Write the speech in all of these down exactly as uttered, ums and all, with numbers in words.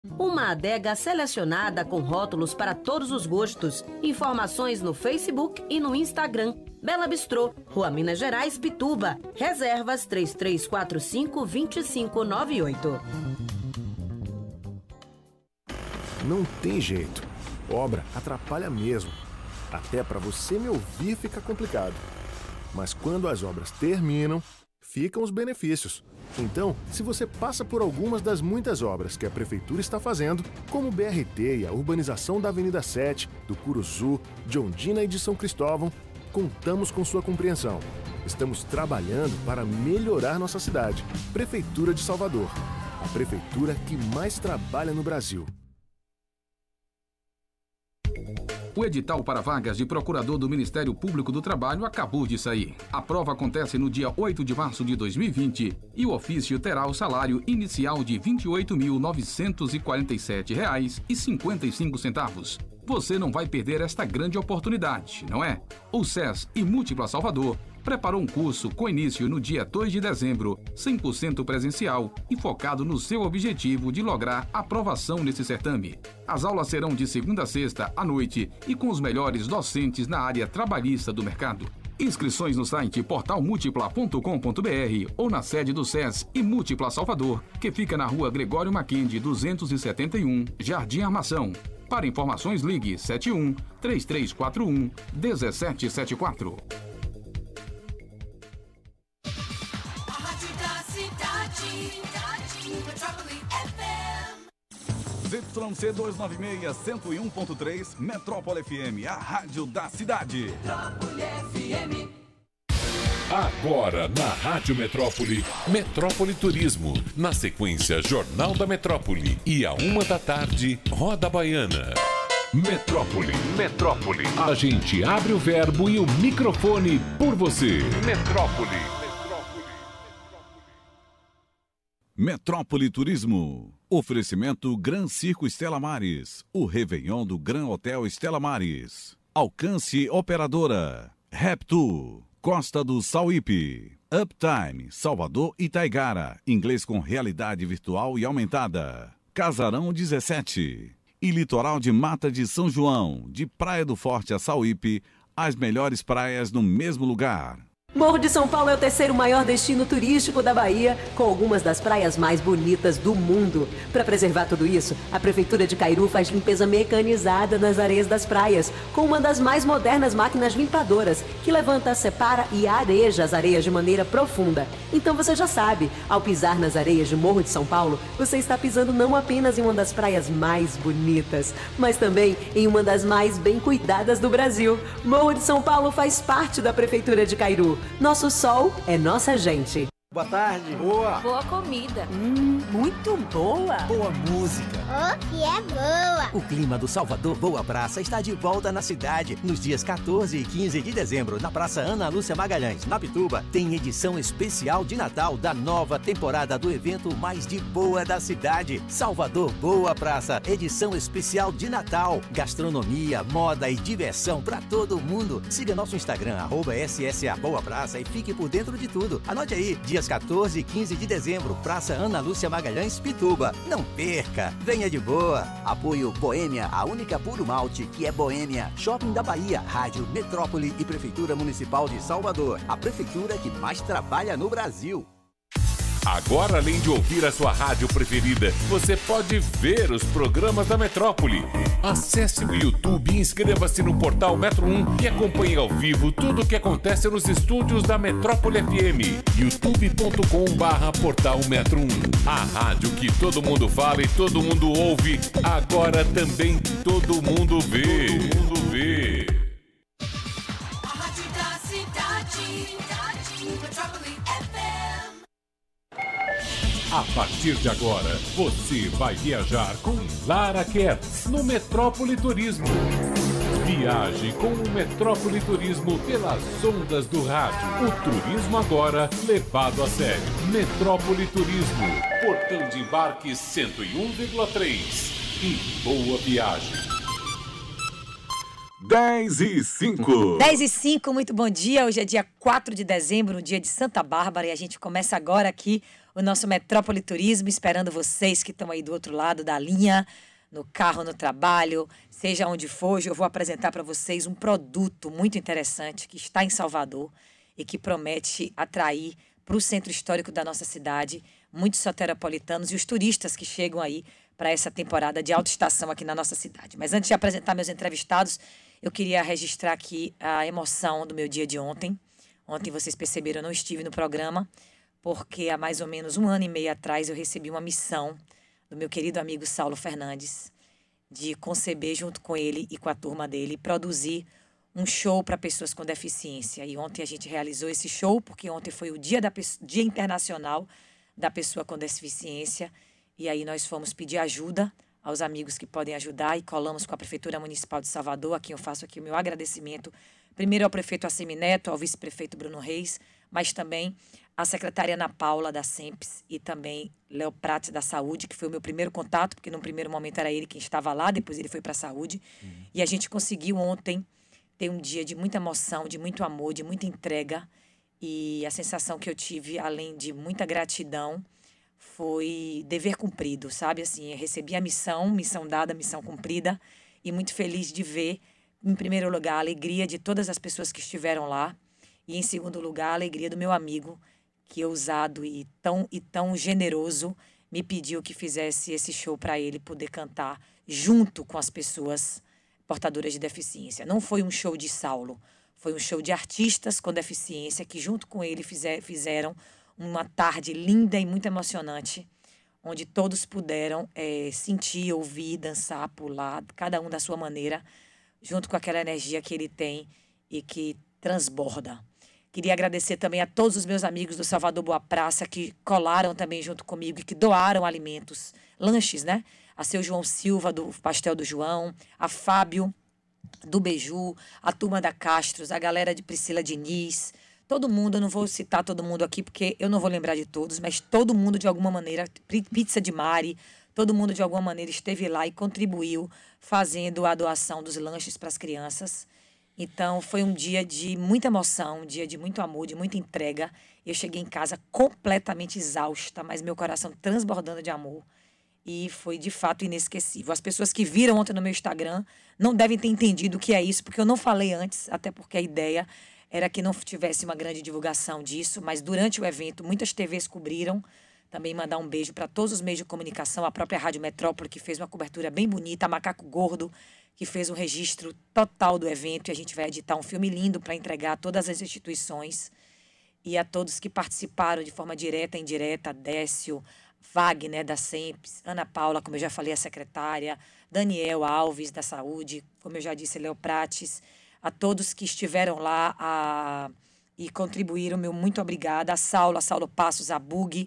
Uma adega selecionada com rótulos para todos os gostos. Informações no Facebook e no Instagram. Bela Bistrô, Rua Minas Gerais, Pituba. Reservas três três quatro cinco, dois cinco nove oito. Não tem jeito. Obra atrapalha mesmo. Até para você me ouvir fica complicado. Mas quando as obras terminam, ficam os benefícios. Então, se você passa por algumas das muitas obras que a Prefeitura está fazendo, como o B R T e a urbanização da Avenida sete, do Curuzu, de Ondina e de São Cristóvão, contamos com sua compreensão. Estamos trabalhando para melhorar nossa cidade. Prefeitura de Salvador. A prefeitura que mais trabalha no Brasil. O edital para vagas de procurador do Ministério Público do Trabalho acabou de sair. A prova acontece no dia oito de março de dois mil e vinte e o ofício terá o salário inicial de vinte e oito mil novecentos e quarenta e sete reais e cinquenta e cinco centavos. Você não vai perder esta grande oportunidade, não é? O S E S e Múltipla Salvador preparou um curso com início no dia dois de dezembro, cem por cento presencial e focado no seu objetivo de lograr aprovação nesse certame. As aulas serão de segunda a sexta à noite e com os melhores docentes na área trabalhista do mercado. Inscrições no site portal múltipla ponto com ponto br ou na sede do S E S e Múltipla Salvador, que fica na rua Gregório Mackenzie, duzentos e setenta e um, Jardim Armação. Para informações, ligue sete um, três três quatro um, um sete sete quatro. Y C duzentos e noventa e seis, cento e um ponto três, Metrópole F M, a rádio da cidade. Metrópole F M. Agora na Rádio Metrópole, Metrópole Turismo. Na sequência, Jornal da Metrópole. E à uma da tarde, Roda Baiana. Metrópole. Metrópole. A gente abre o verbo e o microfone por você. Metrópole. Metrópole Turismo. Oferecimento Gran Circo Estela Maris. O Réveillon do Gran Hotel Estela Maris. Alcance Operadora. Reptu. Costa do Sauípe. Uptime, Salvador e Taigara. Inglês com realidade virtual e aumentada. Casarão dezessete. E Litoral de Mata de São João. De Praia do Forte a Sauípe, as melhores praias no mesmo lugar. Morro de São Paulo é o terceiro maior destino turístico da Bahia, com algumas das praias mais bonitas do mundo. Para preservar tudo isso, a Prefeitura de Cairu faz limpeza mecanizada nas areias das praias, com uma das mais modernas máquinas limpadoras, que levanta, separa e areja as areias de maneira profunda. Então você já sabe, ao pisar nas areias de Morro de São Paulo, você está pisando não apenas em uma das praias mais bonitas, mas também em uma das mais bem cuidadas do Brasil. Morro de São Paulo faz parte da Prefeitura de Cairu. Nosso sol é nossa gente. Boa tarde. Boa. Boa comida. Hum, muito boa. Boa música. Oh, que é boa. O clima do Salvador Boa Praça está de volta na cidade. Nos dias quatorze e quinze de dezembro, na Praça Ana Lúcia Magalhães, na Pituba, tem edição especial de Natal da nova temporada do evento mais de boa da cidade. Salvador Boa Praça, edição especial de Natal. Gastronomia, moda e diversão para todo mundo. Siga nosso Instagram, arroba S S A Boa Praça e fique por dentro de tudo. Anote aí, dia quatorze e quinze de dezembro, Praça Ana Lúcia Magalhães, Pituba. Não perca, venha de boa. Apoio Boêmia, a única puro malte que é boêmia. Shopping da Bahia, Rádio Metrópole e Prefeitura Municipal de Salvador. A prefeitura que mais trabalha no Brasil. Agora, além de ouvir a sua rádio preferida, você pode ver os programas da Metrópole. Acesse o YouTube e inscreva-se no portal Metro um e acompanhe ao vivo tudo o que acontece nos estúdios da Metrópole F M. youtube ponto com barra portal Metro um. A rádio que todo mundo fala e todo mundo ouve, agora também todo mundo vê. Todo mundo vê. A rádio da cidade, Metrópole F M. A partir de agora, você vai viajar com Lara Kertz no Metrópole Turismo. Viaje com o Metrópole Turismo pelas ondas do rádio. O turismo agora levado a sério. Metrópole Turismo, portão de embarque cento e um vírgula três. E boa viagem. dez e cinco. dez e cinco, muito bom dia. Hoje é dia quatro de dezembro, dia de Santa Bárbara, e a gente começa agora aqui o nosso Metrópole Turismo, esperando vocês que estão aí do outro lado da linha, no carro, no trabalho, seja onde for. Hoje eu vou apresentar para vocês um produto muito interessante que está em Salvador e que promete atrair para o centro histórico da nossa cidade muitos soteropolitanos e os turistas que chegam aí para essa temporada de alta estação aqui na nossa cidade. Mas antes de apresentar meus entrevistados, eu queria registrar aqui a emoção do meu dia de ontem. Ontem, vocês perceberam, eu não estive no programa, porque há mais ou menos um ano e meio atrás eu recebi uma missão do meu querido amigo Saulo Fernandes, de conceber junto com ele e com a turma dele, produzir um show para pessoas com deficiência. E ontem a gente realizou esse show, porque ontem foi o Dia, da, Dia Internacional da Pessoa com Deficiência, e aí nós fomos pedir ajuda aos amigos que podem ajudar e colamos com a Prefeitura Municipal de Salvador, a quem eu faço aqui o meu agradecimento, primeiro ao prefeito Assemineto, ao vice-prefeito Bruno Reis, mas também à secretária Ana Paula da SEMPES e também Léo Prates da Saúde, que foi o meu primeiro contato, porque no primeiro momento era ele quem estava lá, depois ele foi para a Saúde. Uhum. E a gente conseguiu ontem ter um dia de muita emoção, de muito amor, de muita entrega. E a sensação que eu tive, além de muita gratidão, foi dever cumprido, sabe? Assim, eu recebi a missão, missão dada, missão cumprida, e muito feliz de ver, em primeiro lugar, a alegria de todas as pessoas que estiveram lá, e em segundo lugar, a alegria do meu amigo, que ousado e tão, e tão generoso me pediu que fizesse esse show para ele poder cantar junto com as pessoas portadoras de deficiência. Não foi um show de Saulo, foi um show de artistas com deficiência que junto com ele fizer, fizeram uma tarde linda e muito emocionante, onde todos puderam é, sentir, ouvir, dançar, pular, cada um da sua maneira, junto com aquela energia que ele tem e que transborda. Queria agradecer também a todos os meus amigos do Salvador Boa Praça que colaram também junto comigo e que doaram alimentos, lanches, né? A seu João Silva, do Pastel do João, a Fábio, do Beiju, a turma da Castros, a galera de Priscila Diniz, todo mundo, eu não vou citar todo mundo aqui porque eu não vou lembrar de todos, mas todo mundo de alguma maneira, Pizza de Mari, todo mundo de alguma maneira esteve lá e contribuiu fazendo a doação dos lanches para as crianças. Então, foi um dia de muita emoção, um dia de muito amor, de muita entrega. Eu cheguei em casa completamente exausta, mas meu coração transbordando de amor. E foi, de fato, inesquecível. As pessoas que viram ontem no meu Instagram não devem ter entendido o que é isso, porque eu não falei antes, até porque a ideia era que não tivesse uma grande divulgação disso, mas durante o evento, muitas T Vs cobriram. Também mandar um beijo para todos os meios de comunicação, a própria Rádio Metrópole, que fez uma cobertura bem bonita, a Macaco Gordo, que fez um registro total do evento, e a gente vai editar um filme lindo para entregar a todas as instituições e a todos que participaram de forma direta e indireta, Décio, Wagner, da SEMPES, Ana Paula, como eu já falei, a secretária, Daniel Alves, da Saúde, como eu já disse, Léo Prates, a todos que estiveram lá a, e contribuíram, meu muito obrigada, a Saulo, a Saulo Passos, a Bug,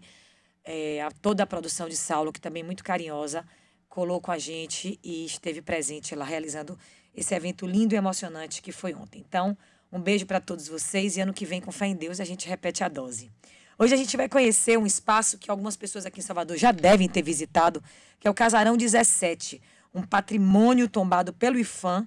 é, a toda a produção de Saulo, que também é muito carinhosa, colou com a gente e esteve presente lá realizando esse evento lindo e emocionante que foi ontem. Então, um beijo para todos vocês e ano que vem, com fé em Deus, a gente repete a dose. Hoje a gente vai conhecer um espaço que algumas pessoas aqui em Salvador já devem ter visitado, que é o Casarão dezessete, um patrimônio tombado pelo IPHAN,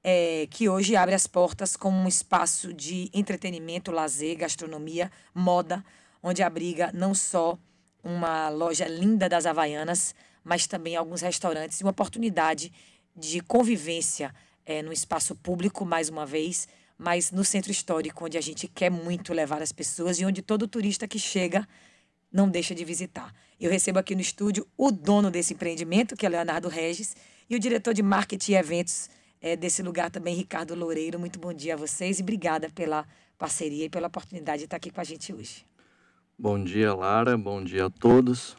é, que hoje abre as portas como um espaço de entretenimento, lazer, gastronomia, moda, onde abriga não só uma loja linda das Havaianas, mas também alguns restaurantes e uma oportunidade de convivência é, no espaço público, mais uma vez, mas no centro histórico, onde a gente quer muito levar as pessoas e onde todo turista que chega não deixa de visitar. Eu recebo aqui no estúdio o dono desse empreendimento, que é Leonardo Regis, e o diretor de marketing e eventos é, desse lugar também, Ricardo Loureiro. Muito bom dia a vocês e obrigada pela parceria e pela oportunidade de estar aqui com a gente hoje. Bom dia, Lara. Bom dia a todos.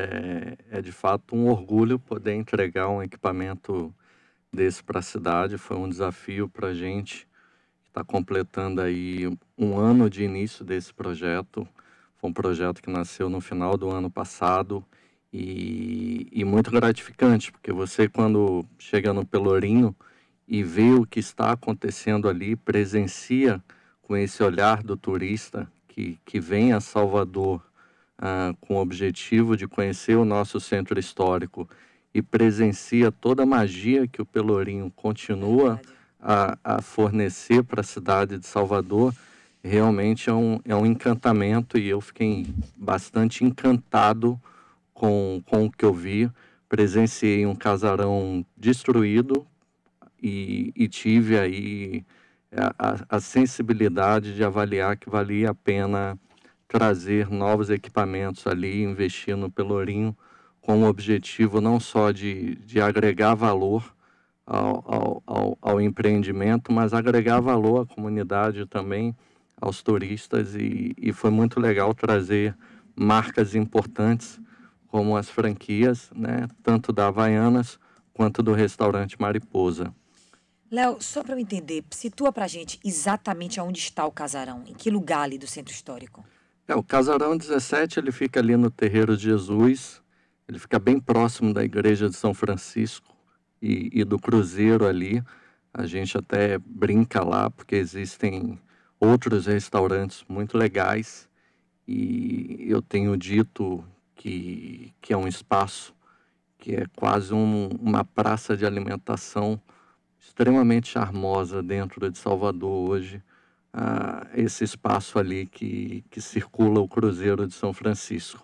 É, é de fato um orgulho poder entregar um equipamento desse para a cidade. Foi um desafio para a gente, que está completando aí um ano de início desse projeto. Foi um projeto que nasceu no final do ano passado e, e muito gratificante, porque você, quando chega no Pelourinho e vê o que está acontecendo ali, presencia com esse olhar do turista que, que vem a Salvador Uh, com o objetivo de conhecer o nosso centro histórico e presencia toda a magia que o Pelourinho continua a, a fornecer para a cidade de Salvador, realmente é um, é um encantamento e eu fiquei bastante encantado com, com o que eu vi. Presenciei um casarão destruído e, e tive aí a, a, a sensibilidade de avaliar que valia a pena trazer novos equipamentos ali, investir no Pelourinho com o objetivo não só de, de agregar valor ao, ao, ao, ao empreendimento, mas agregar valor à comunidade também, aos turistas, e, e foi muito legal trazer marcas importantes como as franquias, né, tanto da Havaianas quanto do restaurante Mariposa. Léo, só para eu entender, situa pra gente exatamente aonde está o casarão, em que lugar ali do Centro Histórico? É, o Casarão dezessete, ele fica ali no Terreiro de Jesus, ele fica bem próximo da Igreja de São Francisco e, e do Cruzeiro ali. A gente até brinca lá, porque existem outros restaurantes muito legais e eu tenho dito que, que é um espaço que é quase um, uma praça de alimentação extremamente charmosa dentro de Salvador hoje, ah, esse espaço ali que, que circula o Cruzeiro de São Francisco.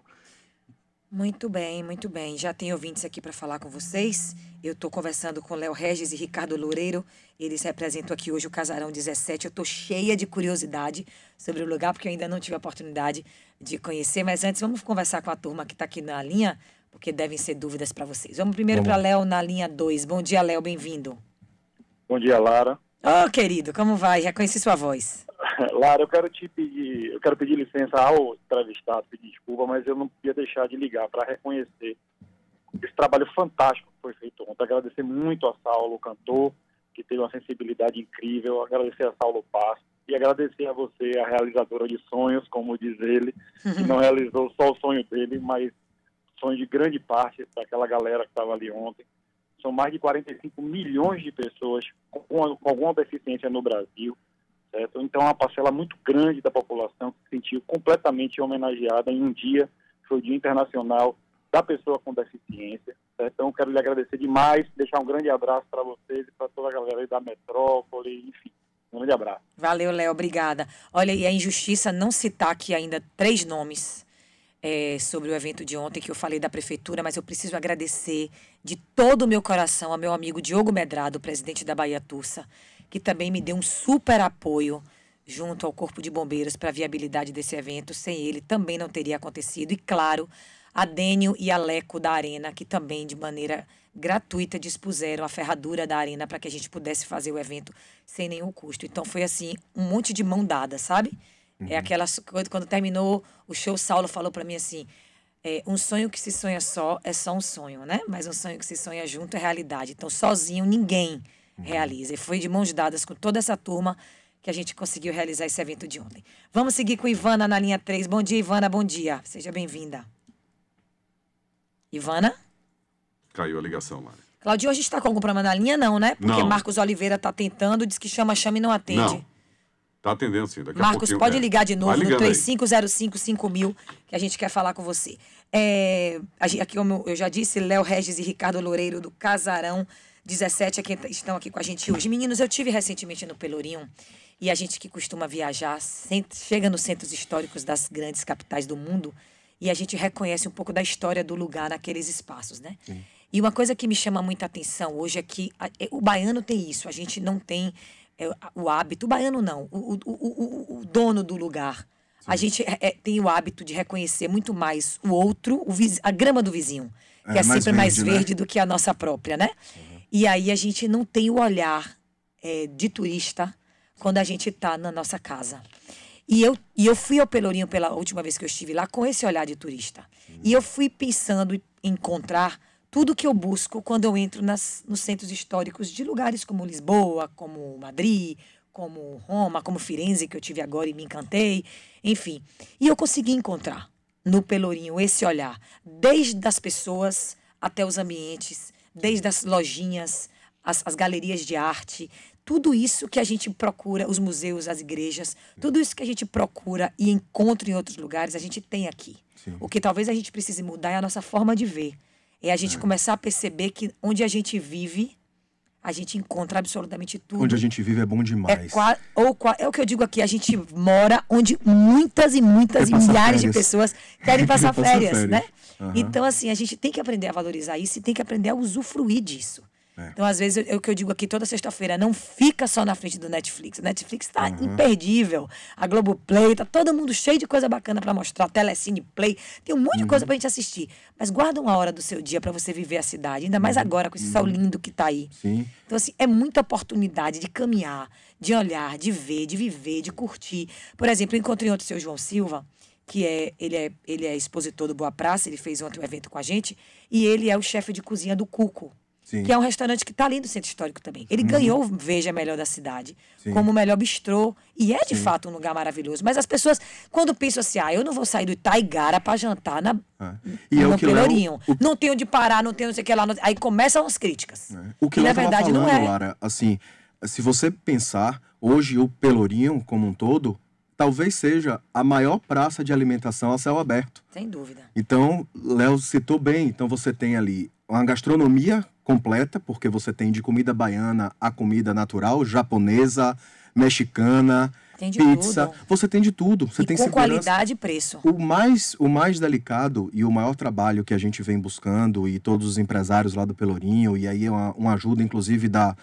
Muito bem, muito bem. Já tem ouvintes aqui para falar com vocês. Eu estou conversando com Léo Regis e Ricardo Loureiro. Eles representam aqui hoje o Casarão dezessete. Eu estou cheia de curiosidade sobre o lugar, porque eu ainda não tive a oportunidade de conhecer. Mas antes, vamos conversar com a turma que está aqui na linha, porque devem ser dúvidas para vocês. Vamos primeiro para Léo na linha dois. Bom dia, Léo, bem-vindo. Bom dia, Lara. Ô, oh, querido, como vai? Já conheci sua voz. Lara, eu quero te pedir, eu quero pedir licença ao entrevistado, pedir desculpa, mas eu não podia deixar de ligar para reconhecer esse trabalho fantástico que foi feito ontem. Agradecer muito a Saulo, o cantor, que teve uma sensibilidade incrível, agradecer a Saulo Passo e agradecer a você, a realizadora de sonhos, como diz ele, que não realizou só o sonho dele, mas sonho de grande parte daquela galera que estava ali ontem. São mais de quarenta e cinco milhões de pessoas com, com alguma deficiência no Brasil. Certo? Então, é uma parcela muito grande da população que se sentiu completamente homenageada em um dia, que foi o Dia Internacional da Pessoa com Deficiência. Certo? Então, quero lhe agradecer demais, deixar um grande abraço para vocês e para toda a galera aí da Metrópole, enfim, um grande abraço. Valeu, Léo, obrigada. Olha, e a injustiça não citar aqui ainda três nomes é, sobre o evento de ontem, que eu falei da Prefeitura, mas eu preciso agradecer de todo o meu coração ao meu amigo Diogo Medrado, presidente da Bahia Tursa, que também me deu um super apoio junto ao Corpo de Bombeiros para a viabilidade desse evento. Sem ele, também não teria acontecido. E, claro, a Dênio e a Leco da Arena, que também, de maneira gratuita, dispuseram a ferradura da Arena para que a gente pudesse fazer o evento sem nenhum custo. Então, foi, assim, um monte de mão dada, sabe? Uhum. É aquela coisa, quando terminou o show, Saulo falou para mim assim, é, um sonho que se sonha só é só um sonho, né? Mas um sonho que se sonha junto é realidade. Então, sozinho, ninguém realiza. E foi de mãos dadas com toda essa turma que a gente conseguiu realizar esse evento de ontem. Vamos seguir com Ivana na linha três. Bom dia, Ivana, bom dia. Seja bem-vinda. Ivana? Caiu a ligação, Mari. Claudio, a gente está com algum problema na linha? Não, né? Porque não. Marcos Oliveira está tentando, diz que chama, chama e não atende. Não. Tá atendendo sim. Daqui Marcos, a pode é. ligar de novo no três cinco zero cinco cinco mil, que a gente quer falar com você. É, aqui, como eu já disse, Léo Regis e Ricardo Loureiro do Casarão dezessete é quem estão aqui com a gente hoje. Meninos, eu tive recentemente no Pelourinho e a gente que costuma viajar chega nos centros históricos das grandes capitais do mundo e a gente reconhece um pouco da história do lugar naqueles espaços, né? Sim. E uma coisa que me chama muita atenção hoje é que a, o baiano tem isso, a gente não tem é, o hábito, o baiano não, o, o, o, o dono do lugar. Sim. A gente é, tem o hábito de reconhecer muito mais o outro, o viz, a grama do vizinho, que é, é sempre mais verde, mais verde né? do que a nossa própria, né? Uhum. E aí a gente não tem o olhar é, de turista quando a gente está na nossa casa. E eu, e eu fui ao Pelourinho pela última vez que eu estive lá com esse olhar de turista. Uhum. E eu fui pensando em encontrar tudo que eu busco quando eu entro nas, nos centros históricos de lugares como Lisboa, como Madrid, como Roma, como Firenze, que eu tive agora e me encantei. Enfim, e eu consegui encontrar no Pelourinho esse olhar, desde as pessoas até os ambientes, desde as lojinhas, as, as galerias de arte, tudo isso que a gente procura, os museus, as igrejas, tudo isso que a gente procura e encontra em outros lugares, a gente tem aqui. Sim. O que talvez a gente precise mudar é a nossa forma de ver. É a gente é. começar a perceber que onde a gente vive, a gente encontra absolutamente tudo. Onde a gente vive é bom É, demais. qua- ou, qua- é o que eu digo aqui, a gente mora onde muitas e muitas e Quer passar milhares de férias. pessoas querem passar Quer passar férias, férias. né? Aham. Então, assim, a gente tem que aprender a valorizar isso e tem que aprender a usufruir disso. É. Então, às vezes, é o que eu digo aqui toda sexta-feira, não fica só na frente do Netflix. O Netflix tá imperdível. A Globoplay, tá todo mundo cheio de coisa bacana para mostrar. Telecine Play, tem um monte de coisa pra gente assistir. Mas guarda uma hora do seu dia para você viver a cidade, ainda mais agora com esse sol lindo que tá aí. Sim. Então, assim, é muita oportunidade de caminhar, de olhar, de ver, de viver, de curtir. Por exemplo, eu encontrei ontem o seu João Silva, que é ele, é, ele é expositor do Boa Praça, ele fez ontem um evento com a gente, e ele é o chefe de cozinha do Cuco, Sim. que é um restaurante que está ali no Centro Histórico também. Ele Uhum. ganhou o Veja Melhor da Cidade, Sim. como o melhor bistrô, e é de Sim. fato um lugar maravilhoso. Mas as pessoas, quando pensam assim, ah, eu não vou sair do Itaigara para jantar na, É. E é no o que Léo- Pelourinho, não tem onde parar, não tem não sei o que lá, não- aí começam as críticas. O que E, Léo na estava verdade, falando, não é. Lara, assim, se você pensar, hoje o Pelourinho, como um todo, talvez seja a maior praça de alimentação a céu aberto. Sem dúvida. Então, Léo citou bem, então você tem ali uma gastronomia completa, porque você tem de comida baiana a comida natural, japonesa, mexicana, Tem de pizza, tudo. você tem de tudo. Você E tem com segurança. qualidade e preço. O mais, o mais delicado e o maior trabalho que a gente vem buscando, e todos os empresários lá do Pelourinho, e aí uma, uma ajuda, inclusive, da,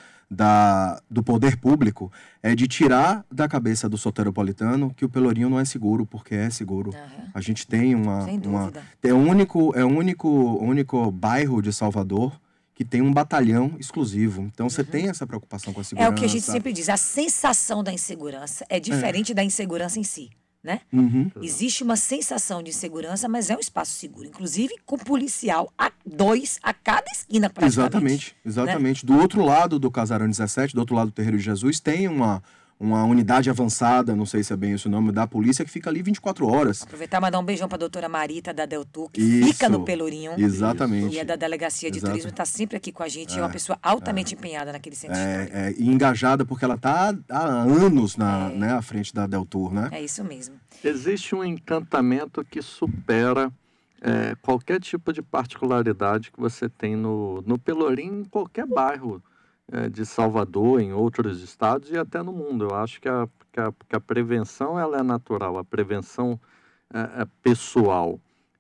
da, do poder público, é de tirar da cabeça do soteropolitano que o Pelourinho não é seguro, porque é seguro. A gente tem uma... Sem uma dúvida. é o único, é o único, o único bairro de Salvador que tem um batalhão exclusivo. Então, você tem essa preocupação com a É segurança. o que a gente sempre diz, a sensação da insegurança é diferente da insegurança em si, né? Uhum. Existe uma sensação de insegurança, mas é um espaço seguro, inclusive com policial a dois a cada esquina praticamente. Exatamente, exatamente. Do outro lado do Casarão dezessete, do outro lado do Terreiro de Jesus, tem uma, uma unidade avançada, não sei se é bem esse o nome, da polícia, que fica ali vinte e quatro horas. Aproveitar e mandar um beijão para a doutora Marita da Deltur, que Isso, fica no Pelourinho. exatamente. E é da Delegacia de Exato. Turismo, está sempre aqui com a gente, é, É, uma pessoa altamente empenhada naquele centro histórico. É, é, e engajada, porque ela está há anos na, né, à frente da Deltur, né? É isso mesmo. Existe um encantamento que supera é, qualquer tipo de particularidade que você tem no, no Pelourinho, em qualquer bairro é, de Salvador, em outros estados e até no mundo. Eu acho que a, que a, que a prevenção ela é natural, a prevenção é, é pessoal.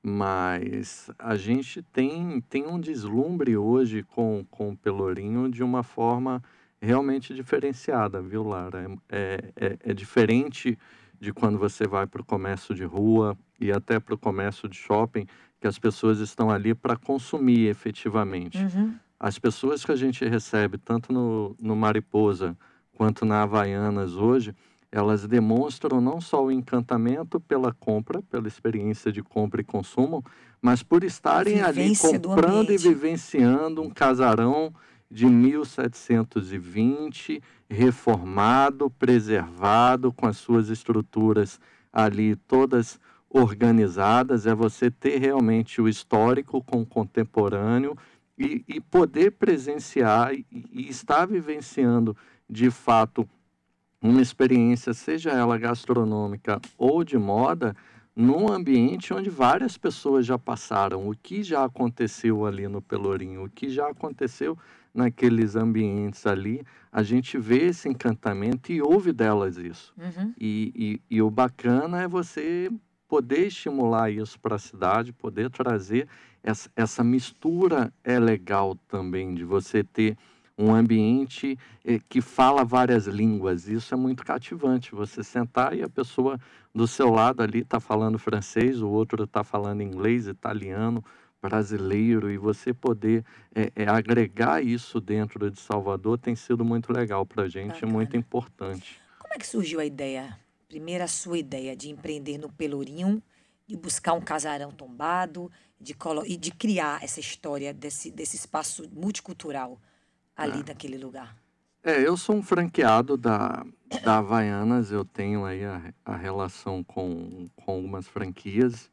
Mas a gente tem, tem um deslumbre hoje com, com o Pelourinho de uma forma realmente diferenciada, viu, Lara? É, é, é diferente de quando você vai para o comércio de rua e até para o comércio de shopping, que as pessoas estão ali para consumir efetivamente. Uhum. As pessoas que a gente recebe, tanto no, no Mariposa quanto na Havaianas hoje, elas demonstram não só o encantamento pela compra, pela experiência de compra e consumo, mas por estarem ali vivência do comprando e ambiente. vivenciando um casarão de mil setecentos e vinte, reformado, preservado, com as suas estruturas ali todas organizadas. É você ter realmente o histórico com o contemporâneo e, e poder presenciar e, e estar vivenciando, de fato, uma experiência, seja ela gastronômica ou de moda, num ambiente onde várias pessoas já passaram, o que já aconteceu ali no Pelourinho, o que já aconteceu naqueles ambientes ali, a gente vê esse encantamento e ouve delas isso. Uhum. E, e, e o bacana é você poder estimular isso para a cidade, poder trazer essa, essa mistura é legal também, de você ter um ambiente eh, que fala várias línguas. Isso é muito cativante, você sentar e a pessoa do seu lado ali está falando francês, o outro está falando inglês, italiano, brasileiro, e você poder é, é, agregar isso dentro de Salvador tem sido muito legal para a gente, Bacana. é muito importante. Como é que surgiu a ideia, primeiro a sua ideia de empreender no Pelourinho, de buscar um casarão tombado, de colo- e de criar essa história desse, desse espaço multicultural ali É. naquele lugar? É, eu sou um franqueado da, da Havaianas, eu tenho aí a, a relação com, com algumas franquias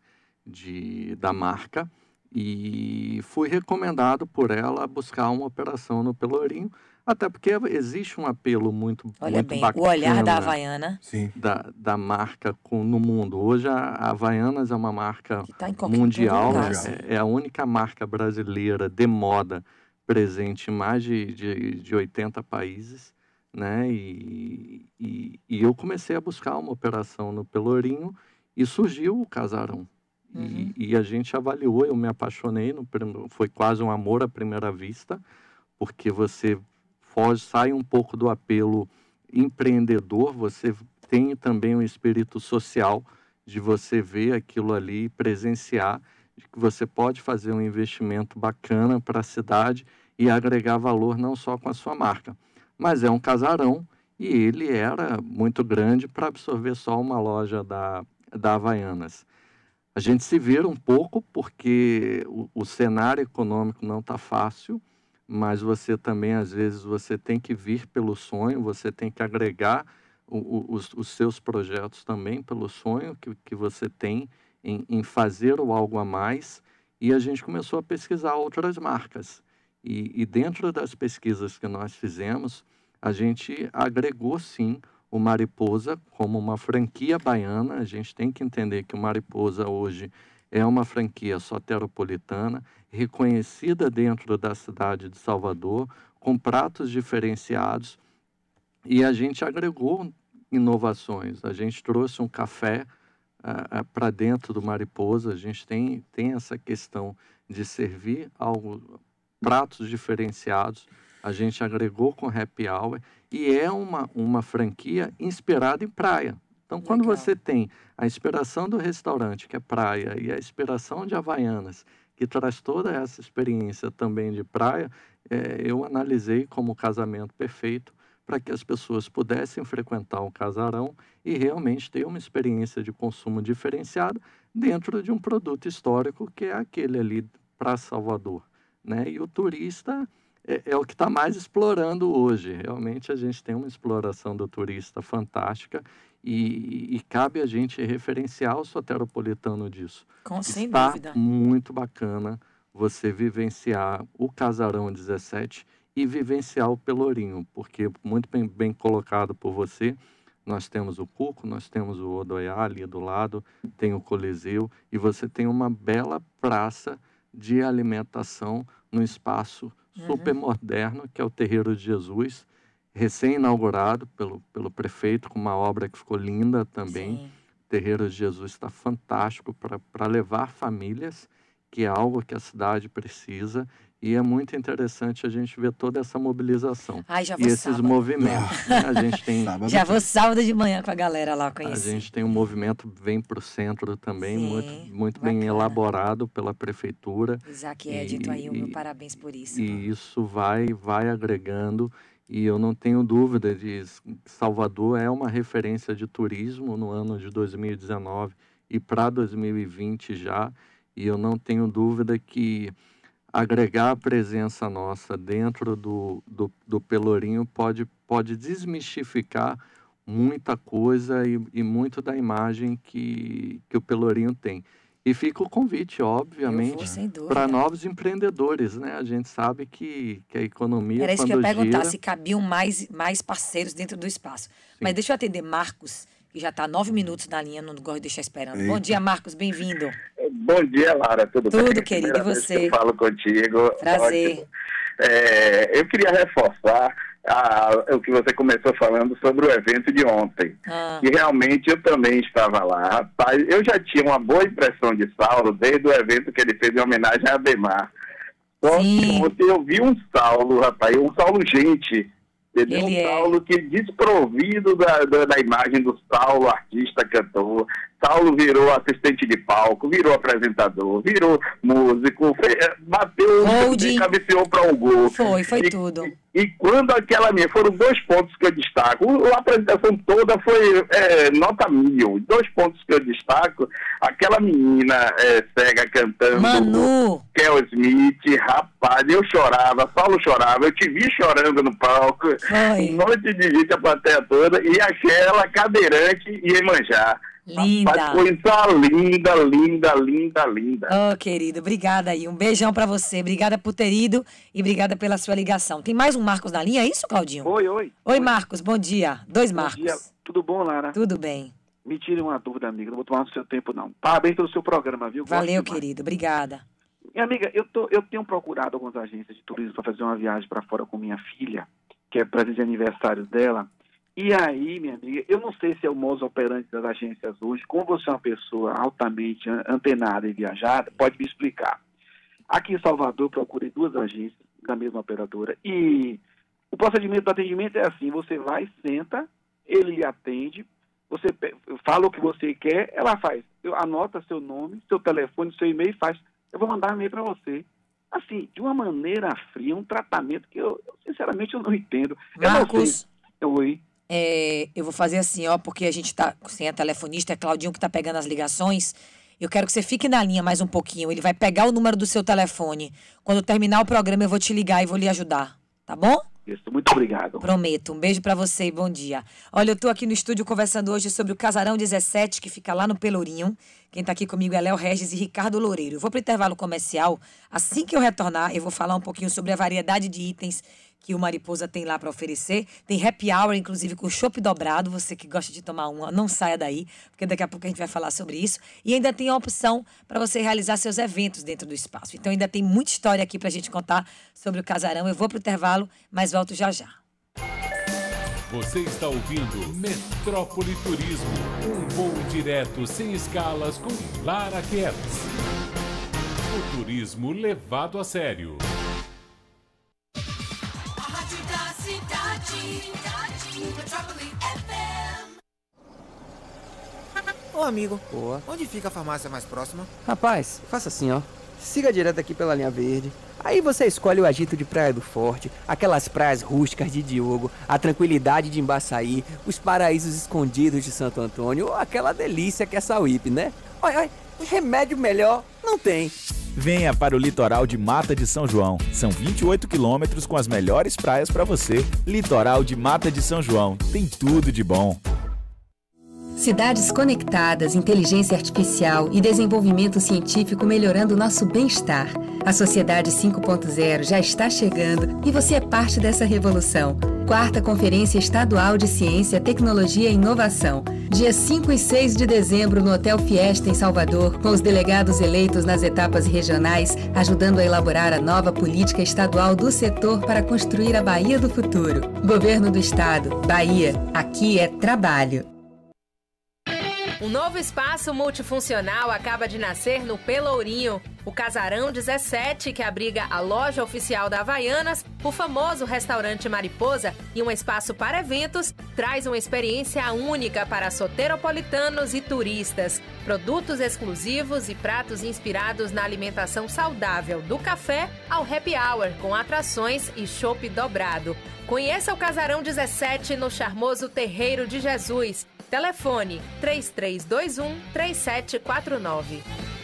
de, da marca, e fui recomendado por ela a buscar uma operação no Pelourinho, até porque existe um apelo muito, Olha muito bem, bacana o olhar da Havaiana. Da, da marca com, no mundo. Hoje a Havaianas é uma marca tá em qualquer mundial, lugar, é, é a única marca brasileira de moda presente em mais de, de, de oitenta países, né? E, e, e eu comecei a buscar uma operação no Pelourinho e surgiu o Casarão. Uhum. E, e a gente avaliou, eu me apaixonei, no, prim- foi quase um amor à primeira vista, porque você foge, sai um pouco do apelo empreendedor, você tem também um espírito social de você ver aquilo ali, presenciar, de que você pode fazer um investimento bacana para a cidade e agregar valor não só com a sua marca. Mas é um casarão e ele era muito grande para absorver só uma loja da, da Havaianas. A gente se vira um pouco porque o, o cenário econômico não está fácil, mas você também, às vezes, você tem que vir pelo sonho, você tem que agregar o, o, os, os seus projetos também pelo sonho que, que você tem em, em fazer o algo a mais. E a gente começou a pesquisar outras marcas. E, e dentro das pesquisas que nós fizemos, a gente agregou, sim, o Mariposa como uma franquia baiana. A gente tem que entender que o Mariposa hoje é uma franquia soteropolitana, reconhecida dentro da cidade de Salvador, com pratos diferenciados, e a gente agregou inovações. A gente trouxe um café uh, uh, para dentro do Mariposa. A gente tem, tem essa questão de servir algo, pratos diferenciados. A gente agregou com happy hour e é uma, uma franquia inspirada em praia. Então, quando Legal. você tem a inspiração do restaurante, que é praia, e a inspiração de Havaianas, que traz toda essa experiência também de praia, é, eu analisei como casamento perfeito para que as pessoas pudessem frequentar o casarão e realmente ter uma experiência de consumo diferenciada dentro de um produto histórico que é aquele ali para Salvador, né? E o turista é, é o que está mais explorando hoje. Realmente a gente tem uma exploração do turista fantástica e, e cabe a gente referenciar o soteropolitano disso. Com, sem Está dúvida. muito bacana você vivenciar o Casarão dezessete e vivenciar o Pelourinho, porque muito bem, bem colocado por você, nós temos o Cuco, nós temos o Odoiá ali do lado, tem o Coliseu, e você tem uma bela praça de alimentação no espaço super moderno, que é o Terreiro de Jesus, recém-inaugurado pelo, pelo prefeito, com uma obra que ficou linda também. Sim. O Terreiro de Jesus está fantástico para levar famílias, que é algo que a cidade precisa, e é muito interessante a gente ver toda essa mobilização. Ai, já e vou esses sábado. movimentos. Né? A gente tem, Já vou sábado de manhã com a galera lá a conhecer. gente tem um movimento Vem para o Centro também, Sim, muito, muito bem elaborado pela prefeitura. Isaac Edito aí, o meu parabéns por isso. E isso vai, vai agregando, e eu não tenho dúvida de que Salvador é uma referência de turismo no ano de dois mil e dezenove e para dois mil e vinte já, e eu não tenho dúvida que agregar a presença nossa dentro do, do, do Pelourinho pode, pode desmistificar muita coisa e, e muito da imagem que, que o Pelourinho tem. E fica o convite, obviamente, para novos empreendedores, né? A gente sabe que, que a economia, Era isso que eu quando ia perguntar, gira... se cabiam mais, mais parceiros dentro do espaço. Mas deixa eu atender Marcos, que já está nove minutos na linha, não gosto de deixar esperando. Eita. Bom dia, Marcos, bem-vindo. Bom dia, Lara, tudo, bem? Tudo, querido, Primeira e vez você? que eu falo contigo. Prazer. Ótimo. É, eu queria reforçar a, o que você começou falando sobre o evento de ontem. Ah. E realmente eu também estava lá. Rapaz, eu já tinha uma boa impressão de Saulo desde o evento que ele fez em homenagem a Ademar. Só que ontem eu vi um Saulo, rapaz, um Saulo gente. Entendeu? Ele um é. Saulo que desprovido da, da, da imagem do Saulo, artista, cantor. Saulo virou assistente de palco, virou apresentador, virou músico, fez, bateu, cabeceou para um gol. Foi, foi e, tudo. E, e quando aquela minha, foram dois pontos que eu destaco. A apresentação toda foi é, nota mil. Dois pontos que eu destaco, aquela menina é, cega cantando, Manu. Kel Smith, rapaz, eu chorava, Saulo chorava, eu te vi chorando no palco, Foi. um monte de gente, a plateia toda, e aquela cadeirante Iemanjá. Linda. Rapaz, coisa linda, linda, linda, linda. Oh, querido, obrigada aí. Um beijão pra você. Obrigada por ter ido e obrigada pela sua ligação. Tem mais um Marcos na linha, é isso, Claudinho? Oi, oi. Oi, Marcos, bom dia. Dois Bom Marcos. dia. Tudo bom, Lara? Tudo bem. Me tire uma dúvida, amiga. Não vou tomar no seu tempo, não. Parabéns pelo seu programa, viu? Gosto Valeu, demais. querido. Obrigada. Minha amiga, eu, tô, eu tenho procurado algumas agências de turismo para fazer uma viagem para fora com minha filha, que é presente de aniversário dela. E aí, minha amiga, eu não sei se é o modus operandi das agências hoje. Como você é uma pessoa altamente antenada e viajada, pode me explicar. Aqui em Salvador, eu procurei duas agências da mesma operadora. E o procedimento do atendimento é assim: você vai, senta, ele lhe atende, você fala o que você quer, ela faz. Anota seu nome, seu telefone, seu e-mail e faz. Eu vou mandar um e-mail para você. Assim, de uma maneira fria, um tratamento que eu, sinceramente, eu não entendo. Marcos, eu não sei. Oi. É, eu vou fazer assim, ó, porque a gente tá sem a telefonista, é Claudinho que tá pegando as ligações. Eu quero que você fique na linha mais um pouquinho. Ele vai pegar o número do seu telefone. Quando terminar o programa, eu vou te ligar e vou lhe ajudar. Tá bom? Isso, muito obrigado. Prometo. Um beijo pra você e bom dia. Olha, eu tô aqui no estúdio conversando hoje sobre o Casarão dezessete, que fica lá no Pelourinho. Quem tá aqui comigo é Léo Regis e Ricardo Loureiro. Eu vou pro intervalo comercial. Assim que eu retornar, eu vou falar um pouquinho sobre a variedade de itens que o Mariposa tem lá para oferecer. Tem happy hour, inclusive, com chopp dobrado. Você que gosta de tomar uma, não saia daí, porque daqui a pouco a gente vai falar sobre isso. E ainda tem a opção para você realizar seus eventos dentro do espaço. Então ainda tem muita história aqui para a gente contar sobre o Casarão. Eu vou pro intervalo, mas volto já já. Você está ouvindo Metrópole Turismo, um voo direto sem escalas com Lara Kepps. O turismo levado a sério. Ô amigo, boa. Onde fica a farmácia mais próxima? Rapaz, faça assim, ó. Siga direto aqui pela linha verde. Aí você escolhe o agito de Praia do Forte, aquelas praias rústicas de Diogo, a tranquilidade de Embaçaí, os paraísos escondidos de Santo Antônio, ou aquela delícia que é Sauípe, né? Olha, olha, remédio melhor não tem. Venha para o litoral de Mata de São João. São vinte e oito quilômetros com as melhores praias para você. Litoral de Mata de São João. Tem tudo de bom. Cidades conectadas, inteligência artificial e desenvolvimento científico melhorando o nosso bem-estar. A Sociedade cinco ponto zero já está chegando e você é parte dessa revolução. Quarta Conferência Estadual de Ciência, Tecnologia e Inovação. Dia cinco e seis de dezembro no Hotel Fiesta, em Salvador, com os delegados eleitos nas etapas regionais, ajudando a elaborar a nova política estadual do setor para construir a Bahia do futuro. Governo do Estado. Bahia. Aqui é trabalho. Um novo espaço multifuncional acaba de nascer no Pelourinho. O Casarão dezessete, que abriga a loja oficial da Havaianas, o famoso restaurante Mariposa e um espaço para eventos, traz uma experiência única para soteropolitanos e turistas. Produtos exclusivos e pratos inspirados na alimentação saudável, do café ao happy hour, com atrações e chopp dobrado. Conheça o Casarão dezessete no charmoso Terreiro de Jesus. Telefone três três dois um, três sete quatro nove.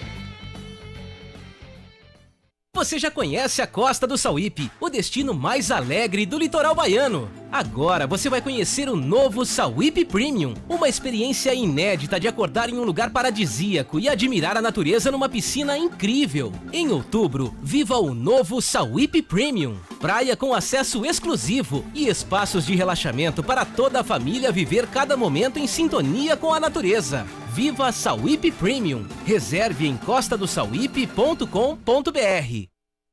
Você já conhece a Costa do Sauípe, o destino mais alegre do litoral baiano. Agora você vai conhecer o novo Sauípe Premium, uma experiência inédita de acordar em um lugar paradisíaco e admirar a natureza numa piscina incrível. Em outubro, viva o novo Sauípe Premium. Praia com acesso exclusivo e espaços de relaxamento para toda a família viver cada momento em sintonia com a natureza. Viva Sauípe Premium. Reserve em costa do sauípe ponto com ponto br.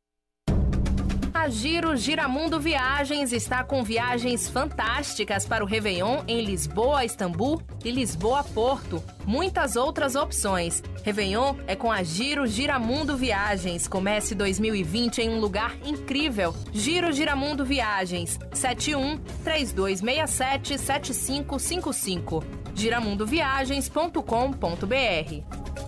A Giro Giramundo Viagens está com viagens fantásticas para o Réveillon em Lisboa, Istambul e Lisboa, Porto. Muitas outras opções. Réveillon é com a Giro Giramundo Viagens. Comece dois mil e vinte em um lugar incrível. Giro Giramundo Viagens, sete um, três dois seis sete, sete cinco cinco cinco. giramundo viagens ponto com ponto br.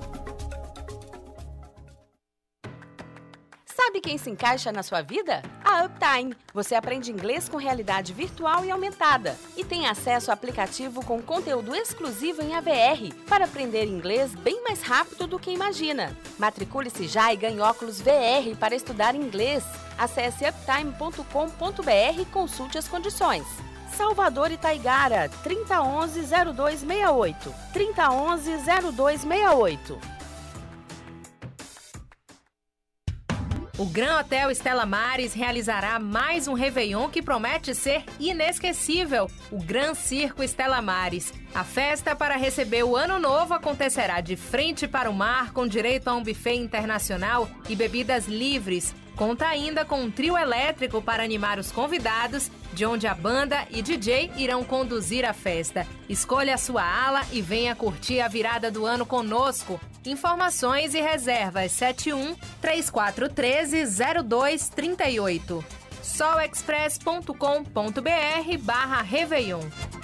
Sabe quem se encaixa na sua vida? A Uptime. Você aprende inglês com realidade virtual e aumentada. E tem acesso ao aplicativo com conteúdo exclusivo em A V R para aprender inglês bem mais rápido do que imagina. Matricule-se já e ganhe óculos V R para estudar inglês. Acesse uptime ponto com ponto br e consulte as condições. Salvador e Taigara, trinta onze, zero dois seis oito. trinta onze, zero dois seis oito. o Gran Hotel Stella Maris realizará mais um Réveillon que promete ser inesquecível, o Gran Circo Stella Maris. A festa para receber o Ano Novo acontecerá de frente para o mar, com direito a um buffet internacional e bebidas livres. Conta ainda com um trio elétrico para animar os convidados, de onde a banda e D J irão conduzir a festa. Escolha a sua ala e venha curtir a virada do ano conosco. Informações e reservas sete um, três quatro um três, zero dois três oito. solexpress ponto com ponto br barra Réveillon.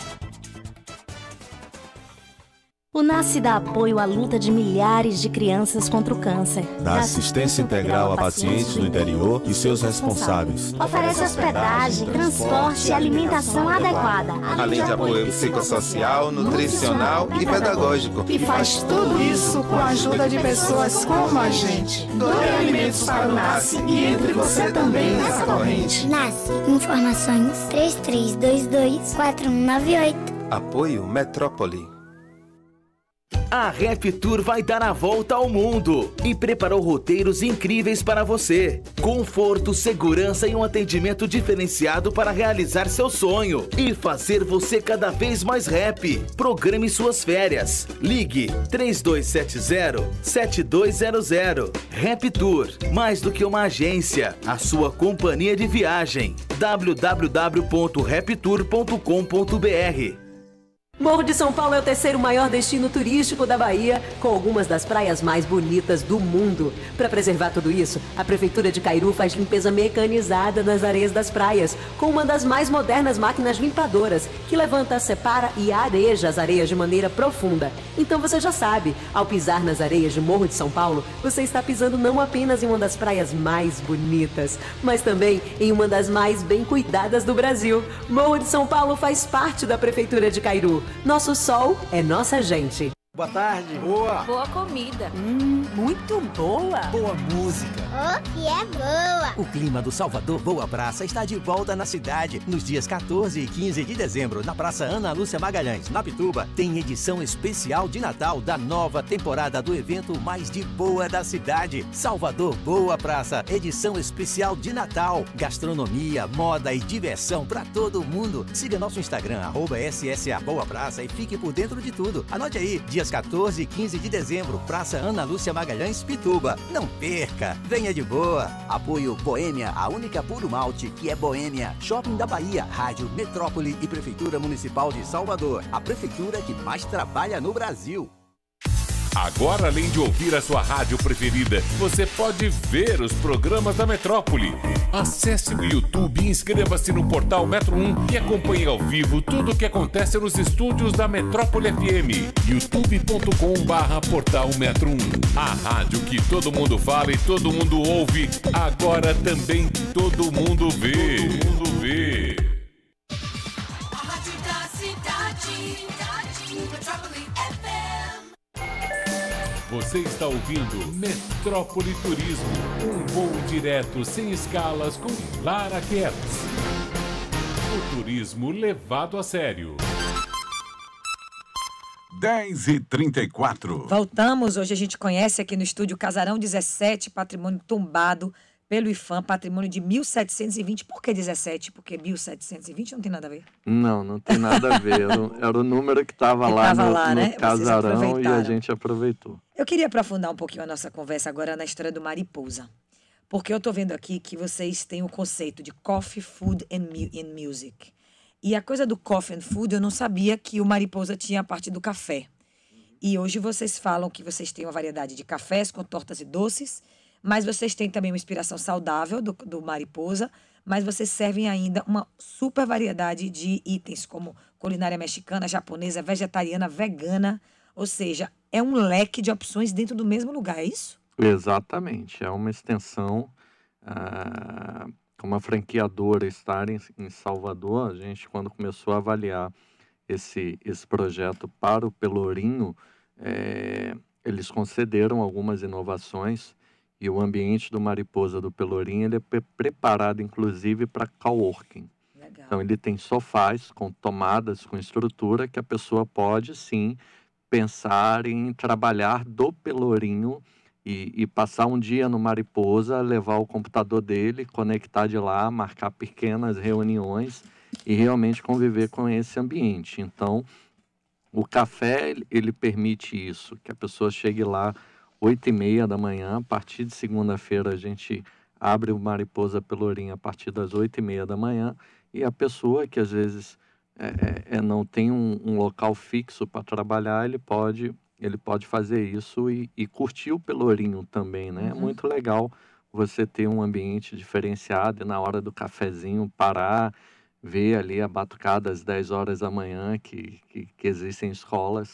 O Nasce dá apoio à luta de milhares de crianças contra o câncer. Dá assistência integral a pacientes do interior e seus responsáveis. Oferece hospedagem, transporte e alimentação adequada. Além de apoio psicossocial, nutricional e pedagógico. E faz tudo isso com a ajuda de pessoas como a gente. Doe alimentos para o Nasce e entre você também nessa corrente. Nasce. Informações três três dois dois, quatro um nove oito. Apoio Metrópole. A Rap Tour vai dar a volta ao mundo e preparou roteiros incríveis para você. Conforto, segurança e um atendimento diferenciado para realizar seu sonho e fazer você cada vez mais rap. Programe suas férias. Ligue três dois sete zero, sete dois zero zero. Rap Tour, mais do que uma agência, a sua companhia de viagem. w w w ponto rap tour ponto com ponto br. Morro de São Paulo é o terceiro maior destino turístico da Bahia, com algumas das praias mais bonitas do mundo. Para preservar tudo isso, a Prefeitura de Cairu faz limpeza mecanizada nas areias das praias, com uma das mais modernas máquinas limpadoras, que levanta, separa e areja as areias de maneira profunda. Então você já sabe, ao pisar nas areias de Morro de São Paulo, você está pisando não apenas em uma das praias mais bonitas, mas também em uma das mais bem cuidadas do Brasil. Morro de São Paulo faz parte da Prefeitura de Cairu. Nosso sol é nossa gente. Boa tarde. Boa. Boa comida. Hum, muito boa. Boa música. Oh, que é boa. O clima do Salvador Boa Praça está de volta na cidade. Nos dias quatorze e quinze de dezembro, na Praça Ana Lúcia Magalhães, na Pituba, tem edição especial de Natal da nova temporada do evento mais de boa da cidade. Salvador Boa Praça, edição especial de Natal. Gastronomia, moda e diversão para todo mundo. Siga nosso Instagram, arroba S S A Boa Praça, e fique por dentro de tudo. Anote aí, dias quatorze e quinze de dezembro, Praça Ana Lúcia Magalhães, Pituba. Não perca, venha de boa. Apoio Boêmia, a única puro malte que é boêmia. Shopping da Bahia, Rádio Metrópole e Prefeitura Municipal de Salvador. A prefeitura que mais trabalha no Brasil. Agora, além de ouvir a sua rádio preferida, você pode ver os programas da Metrópole. Acesse o YouTube e inscreva-se no portal Metro um e acompanhe ao vivo tudo o que acontece nos estúdios da Metrópole F M. youtube ponto com barra portal Metro um. A rádio que todo mundo fala e todo mundo ouve, agora também todo mundo vê. Todo mundo vê. A rádio da cidade, Metrópole F M. Você está ouvindo Metrópole Turismo, um voo direto sem escalas com Lara Kertz. O turismo levado a sério. dez e trinta e quatro. Voltamos, hoje a gente conhece aqui no estúdio Casarão dezessete, patrimônio tombado pelo I F A M, patrimônio de mil setecentos e vinte. Por que dezessete? Porque mil setecentos e vinte não tem nada a ver. Não, não tem nada a ver. Era, o- era o número que estava lá tava no, lá, no né? Vocês casarão e a aproveitaram. gente aproveitou. Eu queria aprofundar um pouquinho a nossa conversa agora na história do Mariposa. Porque eu estou vendo aqui que vocês têm o conceito de Coffee, Food and, mu- and Music. E a coisa do Coffee and Food, eu não sabia que o Mariposa tinha a parte do café. E hoje vocês falam que vocês têm uma variedade de cafés com tortas e doces, mas vocês têm também uma inspiração saudável do, do Mariposa, mas vocês servem ainda uma super variedade de itens, como culinária mexicana, japonesa, vegetariana, vegana. Ou seja, é um leque de opções dentro do mesmo lugar, é isso? Exatamente. É uma extensão. ah, como a franqueadora estar em, em Salvador, a gente, quando começou a avaliar esse, esse projeto para o Pelourinho, eh, eles concederam algumas inovações. E o ambiente do Mariposa do Pelourinho ele é pre- preparado, inclusive, para coworking. Legal. Então, ele tem sofás com tomadas, com estrutura, que a pessoa pode, sim, pensar em trabalhar do Pelourinho e, e passar um dia no Mariposa, levar o computador dele, conectar de lá, marcar pequenas reuniões e realmente conviver com esse ambiente. Então, o café, ele permite isso, que a pessoa chegue lá oito e meia da manhã, a partir de segunda-feira a gente abre o Mariposa Pelourinho a partir das oito e meia da manhã, e a pessoa que às vezes é, é, não tem um, um local fixo para trabalhar, ele pode, ele pode fazer isso e, e curtir o Pelourinho também, né? É Uhum. muito legal você ter um ambiente diferenciado e na hora do cafezinho parar, ver ali a batucada às dez horas da manhã, que, que, que existem escolas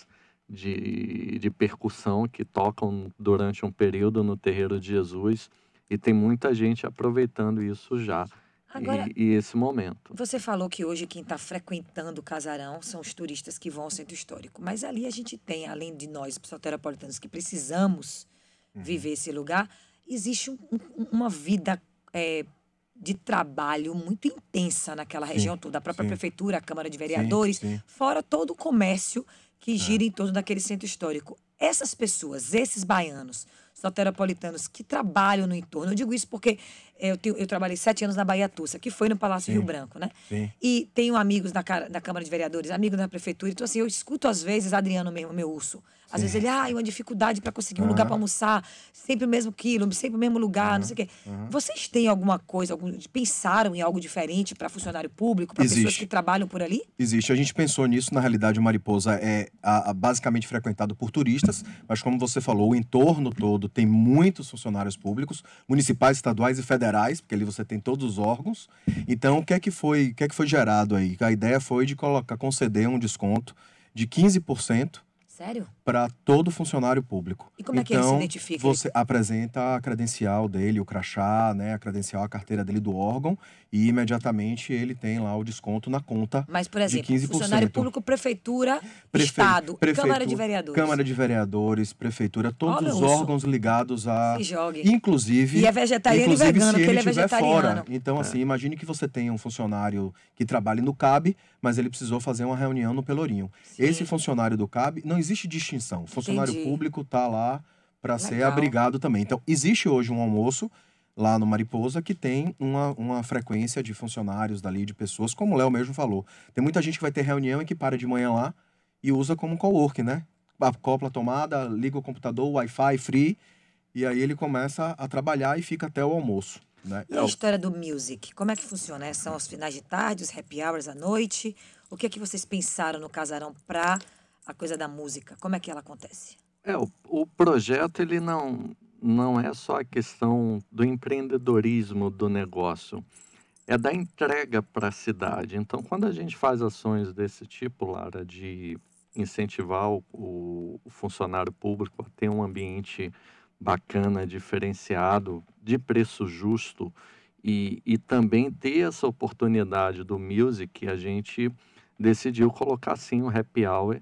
de, de percussão que tocam durante um período no Terreiro de Jesus, e tem muita gente aproveitando isso já, Agora- e, e esse momento. Você falou que hoje quem está frequentando o casarão são os turistas que vão ao centro histórico. Mas ali a gente tem, além de nós, soteropolitanos, que precisamos viver esse lugar, existe um- um- uma vida é, de trabalho muito intensa naquela Sim, região toda. A própria sim. prefeitura, a Câmara de Vereadores, sim. fora todo o comércio que gira em torno daquele centro histórico. Essas pessoas, esses baianos, soteropolitanos que trabalham no entorno, eu digo isso porque eu, tenho- eu trabalhei sete anos na Bahia Tussa, que foi no Palácio Sim. Rio Branco, né? Sim. E tenho amigos na, cara- na Câmara de Vereadores, amigos da Prefeitura. Então, assim, eu escuto às vezes Adriano mesmo, meu urso. Às vezes ele, ah, uma dificuldade para conseguir um lugar Aham. para almoçar, sempre o mesmo quilo, sempre o mesmo lugar, não sei o quê. aham. Vocês têm alguma coisa, algum, pensaram em algo diferente para funcionário público, para pessoas Existe. que trabalham por ali? Existe. A gente pensou nisso. Na realidade, o Mariposa é a- a basicamente frequentado por turistas, mas como você falou, o entorno todo tem muitos funcionários públicos, municipais, estaduais e federais, porque ali você tem todos os órgãos. Então, o que é que foi, o que é que foi gerado aí? A ideia foi de colocar, conceder um desconto de quinze por cento Sério? para todo funcionário público. E como é que ele se Então, identifica? você apresenta a credencial dele, o crachá, né, a credencial, a carteira dele do órgão, e imediatamente ele tem lá o desconto na conta Mas, por de exemplo, quinze por cento. funcionário público, prefeitura, Prefe- Estado, prefeitu- Câmara de Vereadores. Câmara de Vereadores, Prefeitura, todos Olha, os Urso. órgãos ligados a... Se jogue. Inclusive... E é vegetariano e inclusive, vegano, se porque ele é estiver vegetariano. fora. Então, assim, imagine que você tem um funcionário que trabalha no C A B, mas ele precisou fazer uma reunião no Pelourinho. Esse funcionário do C A B, não existe distinção. O funcionário Entendi. público está lá para ser Legal. abrigado também. Então, existe hoje um almoço lá no Mariposa que tem uma, uma frequência de funcionários dali, de pessoas, como o Léo mesmo falou. Tem muita gente que vai ter reunião e que para de manhã lá e usa como cowork, né? Acopla a tomada, liga o computador, Wi-Fi, free, e aí ele começa a trabalhar e fica até o almoço, né? E a história do music, como é que funciona? São os finais de tarde, os happy hours à noite? O que é que vocês pensaram no casarão para a coisa da música? Como é que ela acontece? É, o, o projeto, ele não, não é só a questão do empreendedorismo do negócio, é da entrega para a cidade. Então, quando a gente faz ações desse tipo, Lara, de incentivar o, o funcionário público a ter um ambiente bacana, diferenciado, de preço justo, e, e também ter essa oportunidade do music, a gente decidiu colocar, sim, o happy hour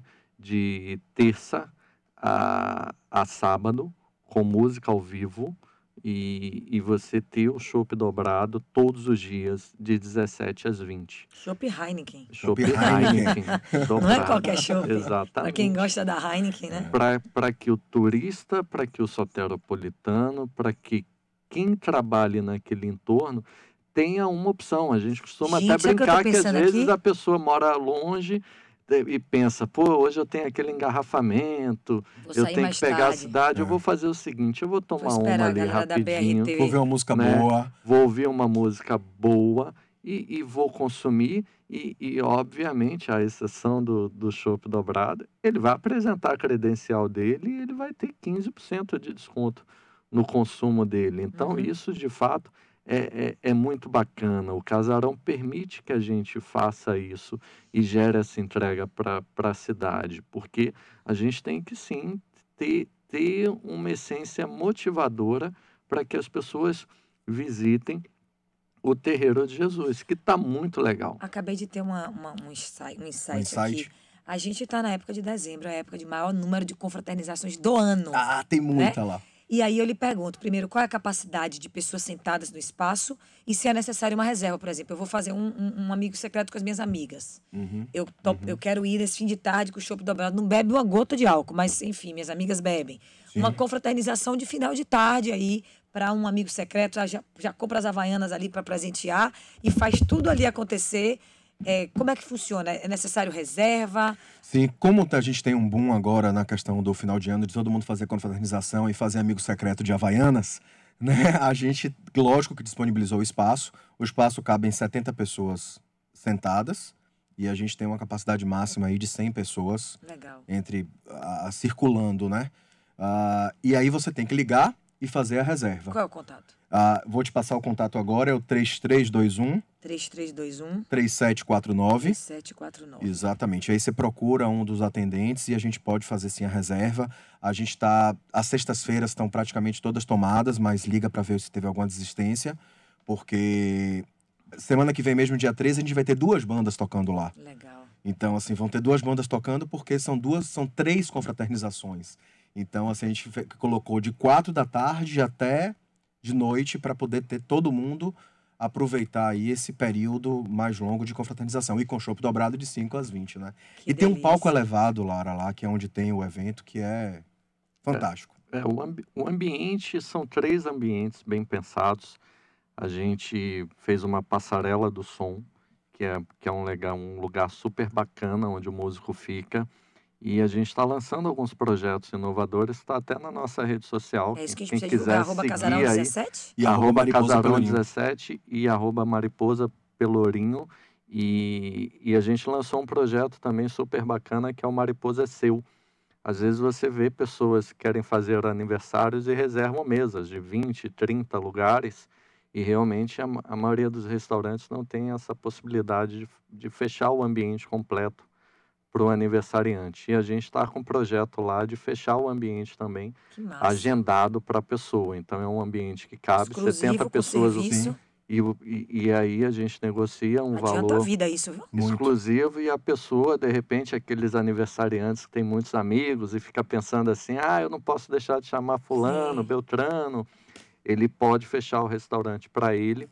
de terça a, a sábado, com música ao vivo, e, e você ter o chopp dobrado todos os dias, de dezessete às vinte. Chopp Heineken. Chopp Heineken. Heineken. Não é dobrado. qualquer chopp. Para Exatamente. quem gosta da Heineken, né? Para que o turista, para que o soteropolitano, para que quem trabalhe naquele entorno tenha uma opção. A gente costuma Gente, até sabe o que eu tô brincar que, às pensando vezes aqui? a pessoa mora longe de- e pensa, pô, hoje eu tenho aquele engarrafamento, Vou eu sair tenho mais que pegar tarde. a cidade, eu vou fazer o seguinte, eu vou tomar esperar uma a ali galera da rapidinho. B R T. Vou ver uma música né? boa. Vou ouvir uma música boa e, e vou consumir e, e, obviamente, à exceção do, do chopp dobrado, ele vai apresentar a credencial dele e ele vai ter quinze por cento de desconto no consumo dele. Então, Uhum. isso, de fato, é, é, é muito bacana. O casarão permite que a gente faça isso e gere essa entrega para a cidade, porque a gente tem que, sim, ter, ter uma essência motivadora para que as pessoas visitem o Terreiro de Jesus, que está muito legal. Acabei de ter uma, uma- um insight, um insight, Um insight? aqui. A gente está na época de dezembro, é a época de maior número de confraternizações do ano. Ah, tem muita né? lá. E aí eu lhe pergunto, primeiro, qual é a capacidade de pessoas sentadas no espaço e se é necessário uma reserva, por exemplo. Eu vou fazer um, um, um amigo secreto com as minhas amigas. Uhum. Eu, top, eu quero ir nesse fim de tarde com o chopp dobrado. Não bebe uma gota de álcool, mas, enfim, minhas amigas bebem. Sim. Uma confraternização de final de tarde aí para um amigo secreto. Já, já compra as havaianas ali para presentear e faz tudo ali acontecer. É, como é que funciona? É necessário reserva? Sim, como a gente tem um boom agora na questão do final de ano, de todo mundo fazer confraternização e fazer amigo secreto de havaianas, né? A gente, lógico que disponibilizou o espaço. O espaço cabe em setenta pessoas sentadas e a gente tem uma capacidade máxima aí de cem pessoas. Legal. Entre, uh, circulando, né? Uh, e aí você tem que ligar e fazer a reserva. Qual é o contato? Uh, vou te passar o contato agora, é o três três dois um, três três dois um, três sete quatro nove. três sete quatro nove. Exatamente. Aí você procura um dos atendentes e a gente pode fazer sim a reserva. A gente está... As sextas-feiras estão praticamente todas tomadas, mas liga para ver se teve alguma desistência, porque semana que vem mesmo, dia treze, a gente vai ter duas bandas tocando lá. Legal. Então, assim, vão ter duas bandas tocando porque são duas, são três confraternizações. Então, assim, a gente fe- colocou de quatro da tarde até de noite para poder ter todo mundo aproveitar aí esse período mais longo de confraternização. E com chopp dobrado de cinco às vinte, né? Que e tem um delícia. palco elevado, Lara, lá, que é onde tem o evento, que é fantástico. É, é, o, ambi- o ambiente, são três ambientes bem pensados. A gente fez uma passarela do som, que é, que é um, legal, um lugar super bacana, onde o músico fica. E a gente está lançando alguns projetos inovadores, está até na nossa rede social. É isso que a gente Quem precisa divulgar, quiser arroba seguir Casarão aí, dezessete? E arroba arroba Mariposa Casarão Pelourinho. dezessete e arroba Mariposa Pelourinho. E, e a gente lançou um projeto também super bacana, que é o Mariposa é Seu. Às vezes você vê pessoas que querem fazer aniversários e reservam mesas de vinte, trinta lugares. E realmente a, a maioria dos restaurantes não tem essa possibilidade de, de fechar o ambiente completo para o aniversariante. E a gente está com um projeto lá de fechar o ambiente também, Que massa. agendado para a pessoa. Então é um ambiente que cabe Exclusivo, setenta com pessoas. serviço. E, o- e, e aí a gente negocia um Adianta valor a vida isso, viu? exclusivo e a pessoa, de repente, aqueles aniversariantes que tem muitos amigos e fica pensando assim, ah, eu não posso deixar de chamar fulano, Sim. beltrano. Ele pode fechar o restaurante para ele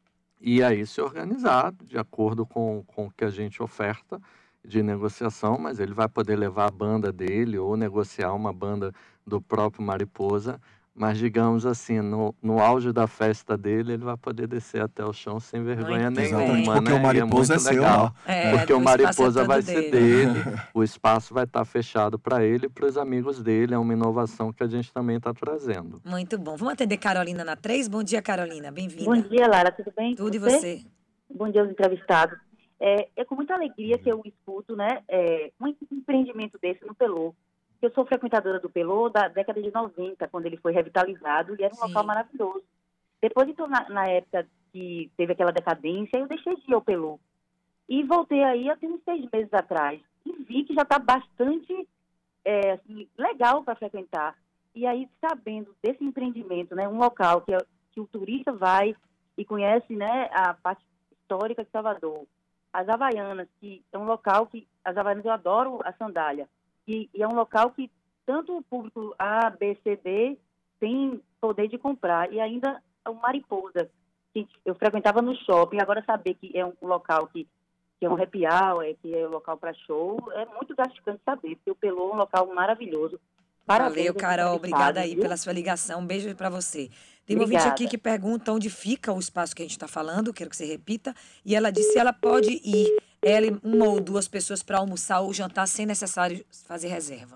e aí se organizar de acordo com, com o que a gente oferta de negociação, mas ele vai poder levar a banda dele ou negociar uma banda do próprio Mariposa, mas digamos assim, no, no auge da festa dele, ele vai poder descer até o chão sem vergonha Muito nenhuma, bem. Porque né? o Mariposa E é muito seu, legal, ó. É, porque o o espaço é Mariposa todo vai ser dele. dele, o espaço vai estar fechado para ele e para os amigos dele, é uma inovação que a gente também está trazendo. Muito bom. Vamos atender Carolina na três? Bom dia, Carolina. Bem-vinda. Bom dia, Lara. Tudo bem? Tudo e você? Bom dia aos entrevistados. É, é com muita alegria que eu escuto, né, é, um empreendimento desse no Pelô. Eu sou frequentadora do Pelô da década de noventa, quando ele foi revitalizado, e era um Sim. local maravilhoso. Depois, então, na, na época que teve aquela decadência, eu deixei de ir ao Pelô. E voltei aí há uns seis meses atrás. E vi que já está bastante é, assim, legal para frequentar. E aí, sabendo desse empreendimento, né, um local que, é- que o turista vai e conhece, né, a parte histórica de Salvador. As Havaianas, que é um local que... As Havaianas, eu adoro a sandália. E, e é um local que tanto o público A, B, C, D tem poder de comprar. E ainda o Mariposa, que eu frequentava no shopping, agora saber que é um local que, que é um happy hour, é, que é um local para show, é muito gratificante saber, porque o Pelô é um local maravilhoso. Parabéns Valeu, aos Carol. Obrigada entrevistados, aí viu? pela sua ligação. Um beijo para você. Tem uma ouvinte Obrigada. aqui que pergunta onde fica o espaço que a gente está falando, quero que você repita. E ela disse que ela pode ir, ela e uma ou duas pessoas para almoçar ou jantar sem necessário fazer reserva.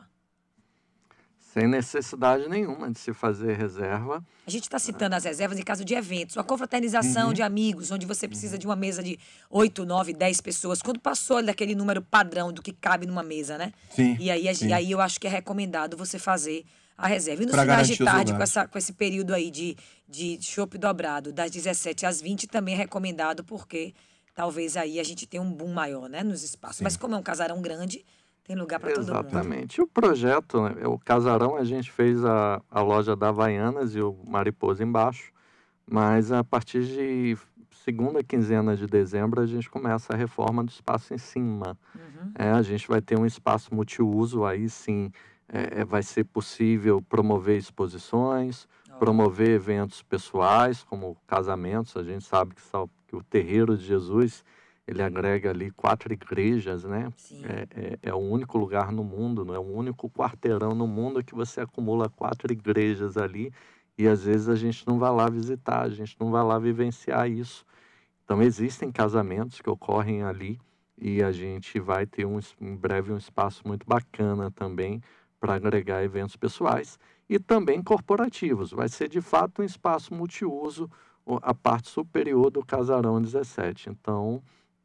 Sem necessidade nenhuma de se fazer reserva. A gente está citando as reservas em caso de eventos, uma confraternização Uhum. de amigos, onde você precisa de uma mesa de oito, nove, dez pessoas. Quando passou daquele número padrão do que cabe numa mesa, né? Sim, E aí, a- sim. aí eu acho que é recomendado você fazer a reserva. E nos Pra finais de garantir os tarde, com, lugares. essa, com esse período aí de, de chopp dobrado, das dezessete às vinte, também é recomendado, porque talvez aí a gente tenha um boom maior, né, nos espaços. Mas como é um casarão grande, tem lugar para todo mundo. Exatamente. O projeto, né, o Casarão, a gente fez a, a loja da Havaianas e o Mariposa embaixo, mas a partir de segunda quinzena de dezembro a gente começa a reforma do espaço em cima. É, a gente vai ter um espaço multiuso aí sim, é, vai ser possível promover exposições, promover eventos pessoais, como casamentos. A gente sabe que, só, que o Terreiro de Jesus, ele agrega ali quatro igrejas, né? É, é, é o único lugar no mundo, não é o único quarteirão no mundo que você acumula quatro igrejas ali, e às vezes a gente não vai lá visitar, a gente não vai lá vivenciar isso. Então existem casamentos que ocorrem ali, e a gente vai ter um, em breve um espaço muito bacana também para agregar eventos pessoais e também corporativos. Vai ser de fato um espaço multiuso, a parte superior do Casarão dezessete. Então,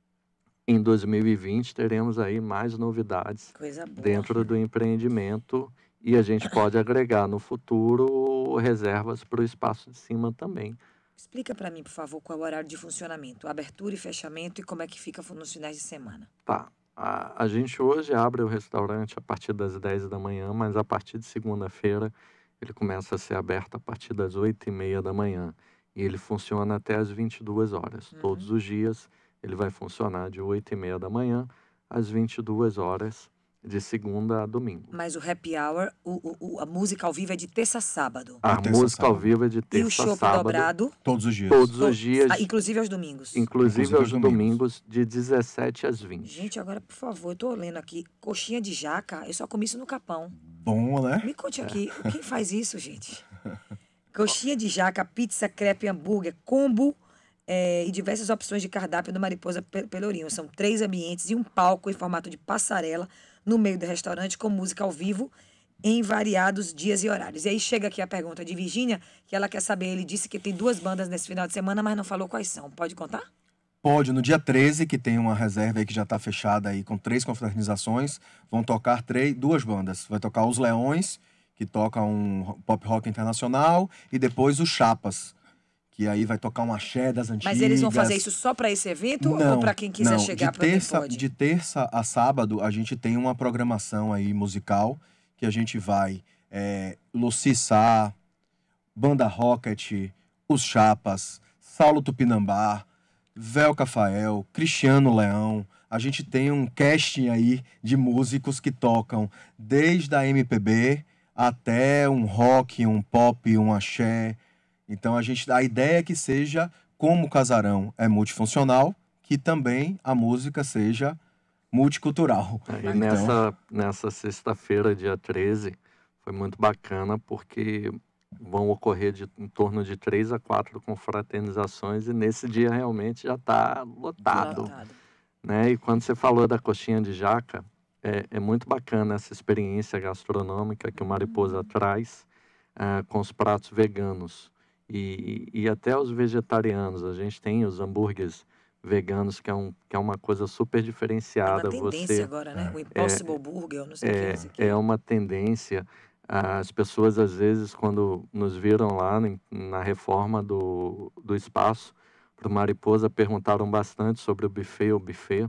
em dois mil e vinte teremos aí mais novidades Coisa boa. dentro do empreendimento, e a gente pode agregar no futuro reservas para o espaço de cima também. Explica para mim, por favor, qual é o horário de funcionamento, abertura e fechamento, e como é que fica nos finais de semana. Tá. A, a gente hoje abre o restaurante a partir das dez da manhã, mas a partir de segunda-feira ele começa a ser aberto a partir das oito e meia da manhã. E ele funciona até as vinte e duas horas. Uhum. Todos os dias ele vai funcionar de oito e meia da manhã às vinte e duas horas, de segunda a domingo. Mas o happy hour, o, o, a música ao vivo é de terça a sábado. A terça música sábado. ao vivo é de terça E o chopp a sábado. dobrado? Todos os dias. Todos os dias. Ah, inclusive aos domingos. Inclusive, Inclusive aos aos domingos, de dezessete às vinte. Gente, agora, por favor, eu tô lendo aqui. Coxinha de jaca, eu só comi isso no Capão. Bom, né? Me conte aqui, quem faz isso, gente? Coxinha de jaca, pizza, crepe, hambúrguer, combo é, e diversas opções de cardápio do Mariposa Pelourinho. São três ambientes e um palco em formato de passarela no meio do restaurante, com música ao vivo em variados dias e horários. E aí chega aqui a pergunta de Virgínia, que ela quer saber, ele disse que tem duas bandas nesse final de semana, mas não falou quais são. Pode contar? Pode, no dia treze, que tem uma reserva aí que já está fechada aí com três confraternizações, vão tocar três, duas bandas. Vai tocar Os Leões, que toca um pop rock internacional, e depois os Chapas, que aí vai tocar um axé das antigas. Mas eles vão fazer isso só para esse evento Não, ou para quem quiser não. chegar de para o terça, pode? De terça a sábado, a gente tem uma programação aí musical, que a gente vai é, Luci Sá, Banda Rocket, Os Chapas, Saulo Tupinambá, Vel Cafael, Cristiano Leão. A gente tem um casting aí de músicos que tocam desde a M P B até um rock, um pop, um axé. Então a gente, a ideia é que seja, como o Casarão é multifuncional, que também a música seja multicultural. E Então, nessa, nessa sexta-feira, dia treze, foi muito bacana, porque vão ocorrer de, em torno de três a quatro confraternizações, e nesse dia realmente já está lotado. Lotado. Né? E quando você falou da coxinha de jaca, é, é muito bacana essa experiência gastronômica que o Mariposa traz uh, com os pratos veganos. E, e até os vegetarianos. A gente tem os hambúrgueres veganos, que é, um, que é uma coisa super diferenciada. É uma tendência Você, agora, né? O Impossible Burger, eu não sei o é, que é isso aqui. é uma tendência. As pessoas, às vezes, quando nos viram lá na reforma do, do espaço, para o Mariposa, perguntaram bastante sobre o buffet. O buffet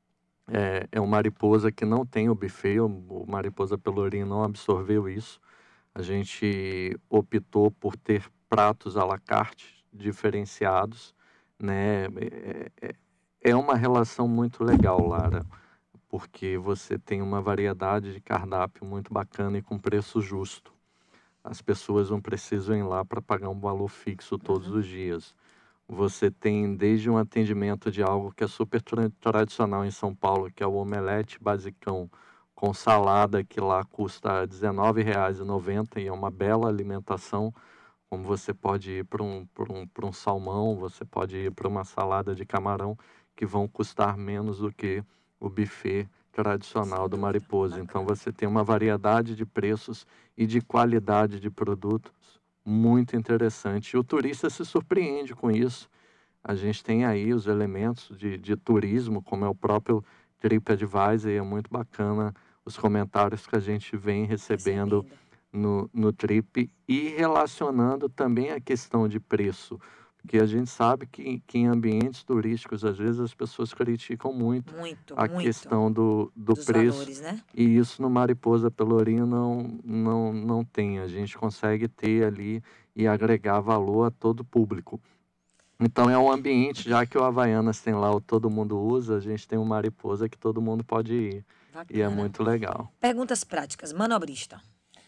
é, é um Mariposa que não tem o buffet, o, o Mariposa Pelourinho não absorveu isso. A gente optou por ter pratos à la carte diferenciados, né? É, é, é uma relação muito legal, Lara, porque você tem uma variedade de cardápio muito bacana e com preço justo. As pessoas não precisam ir lá para pagar um valor fixo todos os dias. Você tem desde um atendimento de algo que é super tra- tradicional em São Paulo, que é o omelete basicão, com salada, que lá custa dezenove reais e noventa centavos, e é uma bela alimentação. Como você pode ir para um, para um, para um salmão, você pode ir para uma salada de camarão, que vão custar menos do que o buffet tradicional do Mariposa. Então você tem uma variedade de preços e de qualidade de produtos muito interessante. E o turista se surpreende com isso. A gente tem aí os elementos de, de turismo, como é o próprio TripAdvisor, e é muito bacana os comentários que a gente vem recebendo no, no Trip, e relacionando também a questão de preço, porque a gente sabe que, que em ambientes turísticos, às vezes, as pessoas criticam muito, Muito, a muito. questão do, do Dos preço, valores, né? e isso no Mariposa Pelourinho não, não, não tem. A gente consegue ter ali e agregar valor a todo o público. Então é um ambiente, já que o Havaianas tem lá o Todo Mundo Usa, a gente tem o Mariposa que todo mundo pode ir. e é muito legal. Perguntas práticas. Manobrista.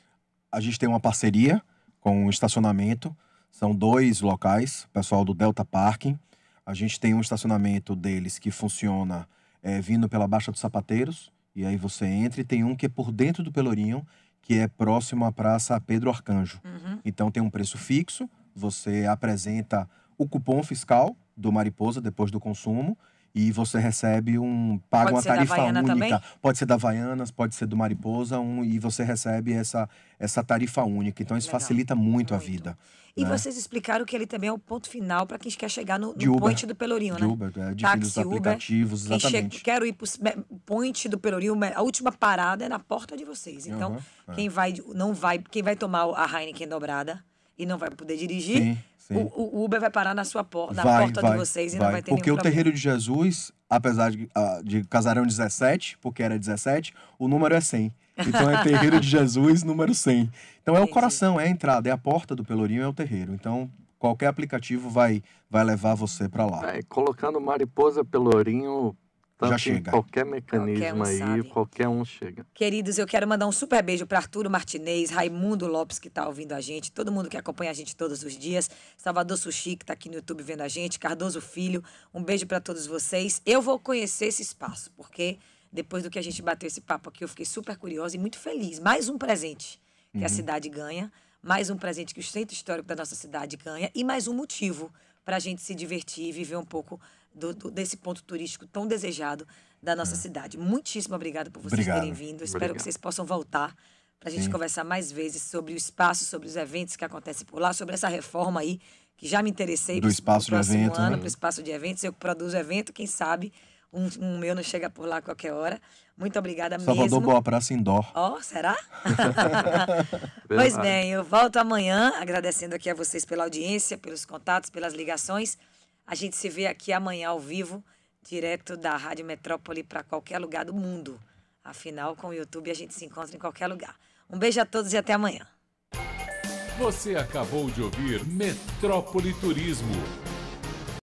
A gente tem uma parceria com o estacionamento. São dois locais, o pessoal do Delta Parking. A gente tem um estacionamento deles que funciona é, vindo pela Baixa dos Sapateiros. E aí você entra e tem um que é por dentro do Pelourinho, que é próximo à Praça Pedro Arcanjo. Uhum. Então tem um preço fixo, você apresenta o cupom fiscal do Mariposa depois do consumo e você recebe um... paga Pode uma ser da tarifa Havaiana única. também? Pode ser da Havaianas, pode ser do Mariposa, um, e você recebe essa, essa tarifa única. Então isso Legal. facilita muito, muito a vida. E né? vocês explicaram que ele também é o ponto final para quem quer chegar no, De no Uber. point do Pelourinho, De né? Uber, é, de Táxi, filhos Uber. aplicativos, Quem exatamente. chega, quero ir para o point do Pelourinho, a última parada é na porta de vocês. Então, Uhum, é. quem vai não vai, quem vai tomar a Heineken dobrada e não vai poder dirigir, Sim, sim. O, o Uber vai parar na sua porta, na Vai, porta vai, de vocês e vai. não vai ter Porque nenhum o problema. Terreiro de Jesus, apesar de, ah, de Casarão dezessete, porque era dezessete, o número é cem. Então é Terreiro de Jesus, número cem. Então é o coração, é a entrada, é a porta do Pelourinho, é o terreiro. Então qualquer aplicativo vai, vai levar você para lá. É, colocando Mariposa Pelourinho, tanto Já em chega. qualquer mecanismo Qualquer um aí, sabe. qualquer um chega. Queridos, eu quero mandar um super beijo para Arturo Martinez, Raimundo Lopes, que está ouvindo a gente, todo mundo que acompanha a gente todos os dias, Salvador Sushi, que está aqui no YouTube vendo a gente, Cardoso Filho, um beijo para todos vocês. Eu vou conhecer esse espaço, porque depois do que a gente bateu esse papo aqui, eu fiquei super curiosa e muito feliz. Mais um presente que Uhum. a cidade ganha, mais um presente que o Centro Histórico da nossa cidade ganha e mais um motivo para a gente se divertir e viver um pouco do, do- desse ponto turístico tão desejado da nossa cidade. Muitíssimo obrigada por vocês Obrigado. terem vindo. Espero Obrigado. que vocês possam voltar para a gente Sim. conversar mais vezes sobre o espaço, sobre os eventos que acontecem por lá, sobre essa reforma aí, que já me interessei Do pro- espaço pro de próximo evento, ano, né? para o espaço de eventos. Eu que produzo evento, quem sabe um, um meu não chega por lá a qualquer hora. Muito obrigada Salvador mesmo. Boa Praça Indoor. Ó, será? Pois bem, eu volto amanhã, agradecendo aqui a vocês pela audiência, pelos contatos, pelas ligações. A gente se vê aqui amanhã ao vivo, direto da Rádio Metrópole para qualquer lugar do mundo. Afinal, com o YouTube a gente se encontra em qualquer lugar. Um beijo a todos e até amanhã. Você acabou de ouvir Metrópole Turismo.